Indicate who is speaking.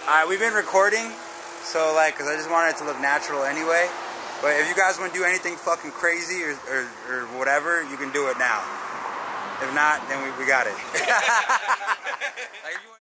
Speaker 1: We've been recording, so like, cause I just wanted it to look natural anyway. But if you guys want to do anything fucking crazy or whatever, you can do it now. If not, then we got it. Like, if you